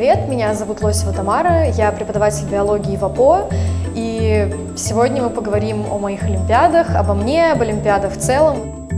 привет! Меня зовут Лосева Тамара, я преподаватель биологии в АПО, и сегодня мы поговорим о моих олимпиадах, обо мне, об олимпиадах в целом.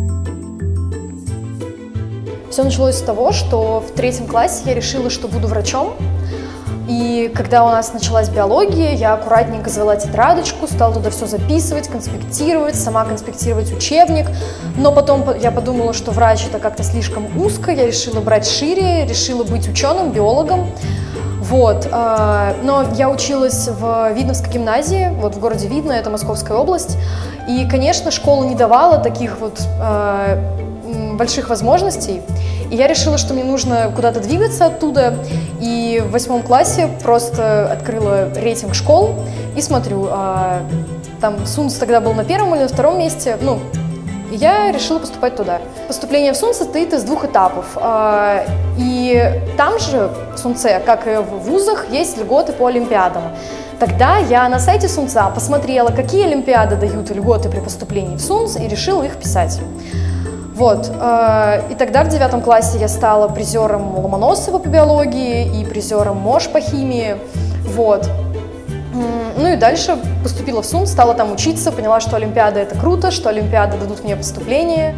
Все началось с того, что в 3 классе я решила, что буду врачом. И когда у нас началась биология, я аккуратненько завела тетрадочку, стала туда все записывать, конспектировать, сама конспектировать учебник. Но потом я подумала, что врач это как-то слишком узко, я решила брать шире, решила быть ученым, биологом. Вот. Но я училась в Видновской гимназии, вот в городе Видно, это Московская область. И, конечно, школа не давала таких вот больших возможностей. И я решила, что мне нужно куда-то двигаться оттуда. И в 8 классе просто открыла рейтинг школ и смотрю, там СУНС тогда был на 1-м или на 2-м месте. Ну, я решила поступать туда. Поступление в СУНС состоит из 2 этапов. И там же в СУНЦе, как и в вузах, есть льготы по олимпиадам. Тогда я на сайте СУНЦа посмотрела, какие олимпиады дают льготы при поступлении в СУНС, и решила их писать. Вот, и тогда в 9 классе я стала призером Ломоносова по биологии и призером МОШ по химии, вот. Ну и дальше поступила в СУНС, стала там учиться, поняла, что олимпиада это круто, что олимпиады дадут мне поступление.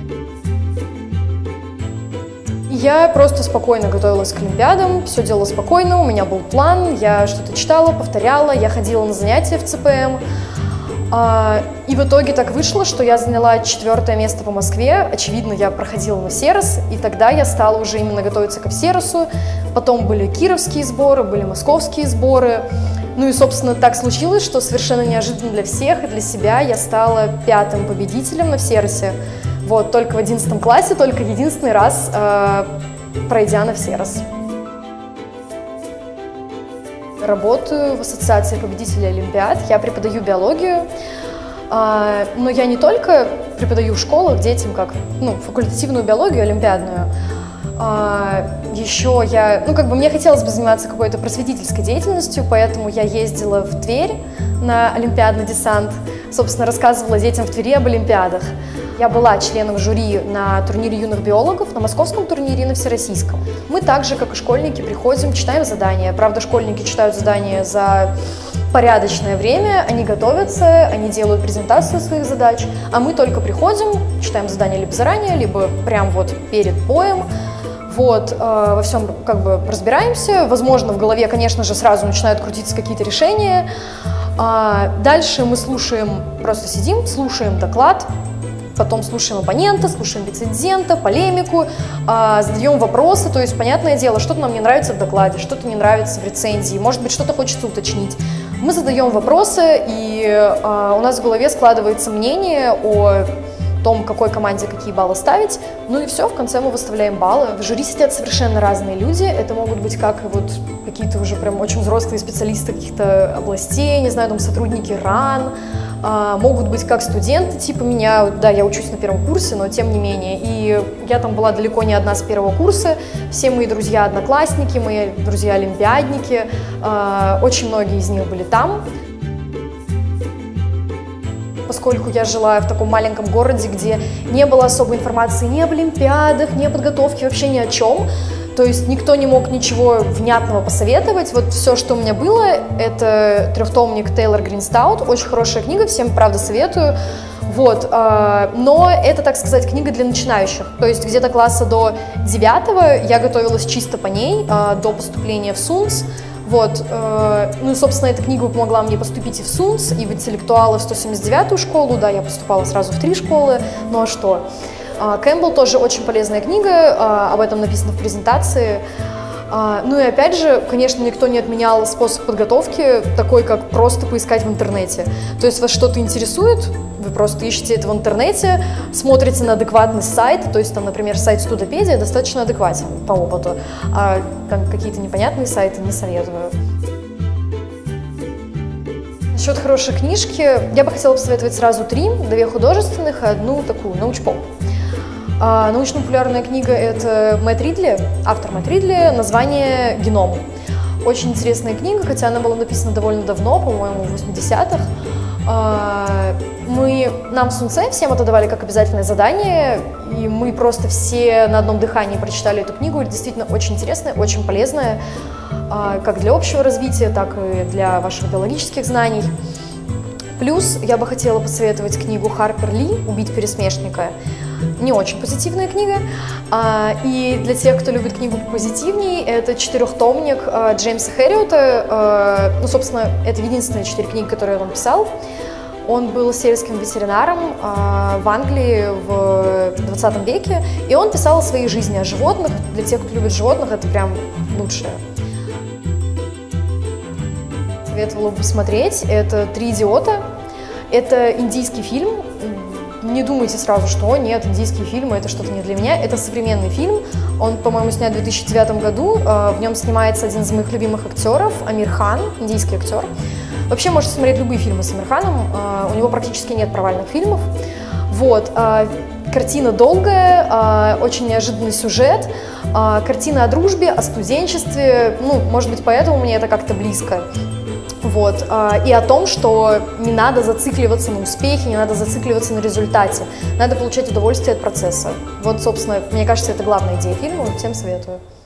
И я просто спокойно готовилась к олимпиадам, все делала спокойно, у меня был план, я что-то читала, повторяла, я ходила на занятия в ЦПМ. И в итоге так вышло, что я заняла 4-е место по Москве. Очевидно, я проходила на ВСЕРОС, и тогда я стала уже именно готовиться к ВСЕРОСу. Потом были кировские сборы, были московские сборы. Ну и, собственно, так случилось, что совершенно неожиданно для всех и для себя я стала 5-м победителем на ВСЕРОСе. Вот, только в 11 классе, только единственный раз пройдя на ВСЕРОС. Работаю в Ассоциации победителей Олимпиад, я преподаю биологию, но я не только преподаю в школах детям как факультативную биологию, олимпиадную, еще я, мне хотелось бы заниматься какой-то просветительской деятельностью, поэтому я ездила в Тверь на олимпиадный десант, собственно, рассказывала детям в Твери об олимпиадах. Я была членом жюри на турнире юных биологов, на московском турнире и на всероссийском. Мы также, как и школьники, приходим, читаем задания. Правда, школьники читают задания за порядочное время, они готовятся, они делают презентацию своих задач, а мы только приходим, читаем задания либо заранее, либо прям вот перед боем. Вот, во всем разбираемся. Возможно, в голове, конечно же, сразу начинают крутиться какие-то решения. Дальше мы слушаем, просто сидим, слушаем доклад. Потом слушаем оппонента, слушаем рецензента, полемику, задаем вопросы, то есть, понятное дело, что-то нам не нравится в докладе, что-то не нравится в рецензии, может быть, что-то хочется уточнить. Мы задаем вопросы, и у нас в голове складывается мнение о том, какой команде какие баллы ставить, ну и все, в конце мы выставляем баллы. В жюри сидят совершенно разные люди, это могут быть как вот какие-то уже прям очень взрослые специалисты каких-то областей, не знаю, там сотрудники РАН, могут быть как студенты типа меня, да, я учусь на 1-м курсе, но тем не менее, и я там была далеко не одна с 1-го курса, все мои друзья-одноклассники, мои друзья-олимпиадники, очень многие из них были там. Поскольку я жила в таком маленьком городе, где не было особой информации ни об олимпиадах, ни о подготовке, вообще ни о чем, то есть никто не мог ничего внятного посоветовать. Вот все, что у меня было, это 3-томник Тейлор Гринстаут, очень хорошая книга, всем, правда, советую. Вот, но это, так сказать, книга для начинающих, то есть где-то класса до 9-го я готовилась чисто по ней, до поступления в СУНС. Вот, ну и, собственно, эта книга помогла мне поступить и в СУНС, и в интеллектуалы в 179-ю школу, да, я поступала сразу в 3 школы, ну а что? Кэмпбелл тоже очень полезная книга, об этом написано в презентации. Ну и опять же, конечно, никто не отменял способ подготовки, такой как просто поискать в интернете. То есть вас что-то интересует, вы просто ищете это в интернете, смотрите на адекватный сайт, то есть там, например, сайт Студопедия достаточно адекватен по опыту, а там какие-то непонятные сайты не советую. Насчет хорошей книжки я бы хотела посоветовать сразу 3, 2 художественных и 1 такую научпоп. Научно-популярная книга – это Мэтт Ридли, автор Мэтт Ридли, название «Геном». Очень интересная книга, хотя она была написана довольно давно, по-моему, в 80-х. Нам с УНЦ всем это давали как обязательное задание, и мы просто все на одном дыхании прочитали эту книгу. Это действительно очень интересная, очень полезная, как для общего развития, так и для ваших биологических знаний. Плюс я бы хотела посоветовать книгу Харпер Ли «Убить пересмешника». Не очень позитивная книга. И для тех, кто любит книгу позитивней, это 4-томник Джеймса Хэриота. Ну, собственно, это единственные 4 книги, которые он писал. Он был сельским ветеринаром в Англии в 20 веке, и он писал о своей жизни, о животных. Для тех, кто любит животных, это прям лучшее. Советовала бы посмотреть. Это «Три идиота». Это индийский фильм. Не думайте сразу, что нет, индийские фильмы — это что-то не для меня. Это современный фильм. Он, по-моему, снят в 2009 году. В нем снимается один из моих любимых актеров, Амир Хан, индийский актер. Вообще можете смотреть любые фильмы с Амир Ханом. У него практически нет провальных фильмов. Вот. Картина долгая, очень неожиданный сюжет. Картина о дружбе, о студенчестве. Ну, может быть, поэтому мне это как-то близко. Вот. И о том, что не надо зацикливаться на успехе, не надо зацикливаться на результате. Надо получать удовольствие от процесса. Вот, собственно, мне кажется, это главная идея фильма. Всем советую.